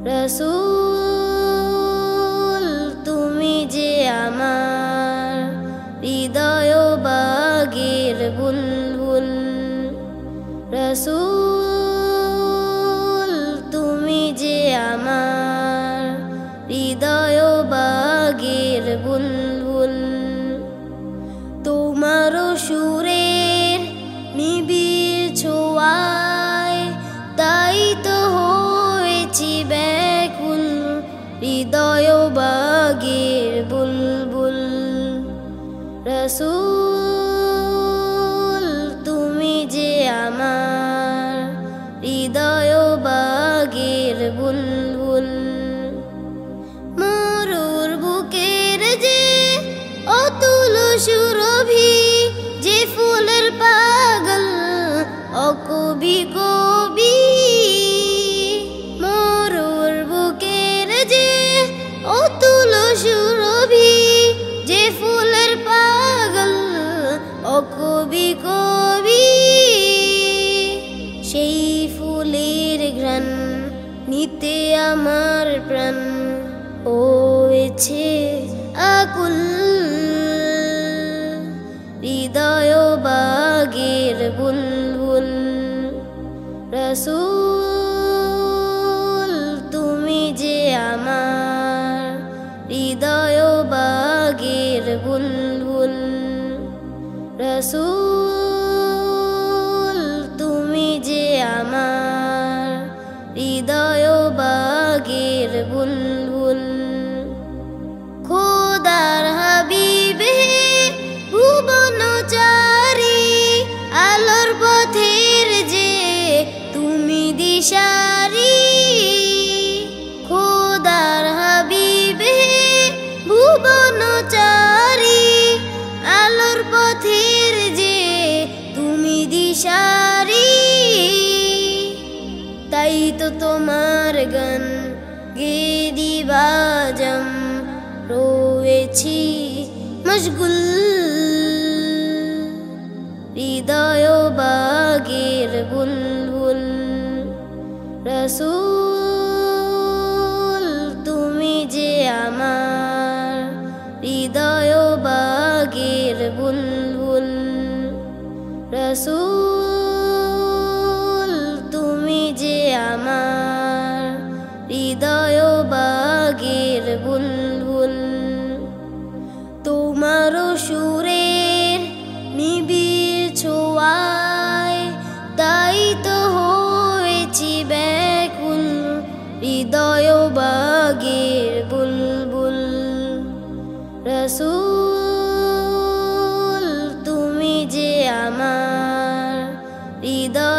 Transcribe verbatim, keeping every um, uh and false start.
রসূল তুমি যে আমার হৃদয় বাগের বুলবুল। রসূল তুমি যে আমার হৃদয় বাগের বুলবুল। তোমার সুরের নিবিড় ছোঁয়ায় তাই তো হয়েছি ব্যাকুল, হৃদয় বাগের বুলবুল। রসূল তুমি যে আমার হৃদয় বাগের বুলবুল। মরুর বুকের যে অতুল সুরভি, যে ফুলের পাগল অকবি কবি। মরুর বুকের যে অতুল সুরভি, যে ফুলের পাগল অকবি কবি। সেই ফুলের ঘ্রাণ নিতে আমার প্রাণ হয়েছে আকুল, হৃদয় বাগের বুলবুল। রসূল তুমি যে আমার হৃদয় বাগের বুলবুল। রসূল তুমি যে আমার হৃদয় বাগের বুলবুল। খোদার হাবিব হে ভুবনচারী, আলোর পথের যে তুমি দিশারি। খোদার হাবিব হে ভুবনচারী, আলোর পথের যে তুমি দিশারি। তাই তো তোমার গান গে দিবাজম রয়েছি মশগুল, হৃদয় বাগের বুলবুল। রসূল তুমি যে আমার হৃদয় বাগের বুলবুল। রসূল তুমি যে আমার হৃদয় বাগের বুলবুল। তোমার সুরের নিবিড় ছোঁয়ায় তাই তো হয়েছি ব্যাকুল, হৃদয় বাগের বুলবুল। রসূল তুমি যে আমার হৃদয়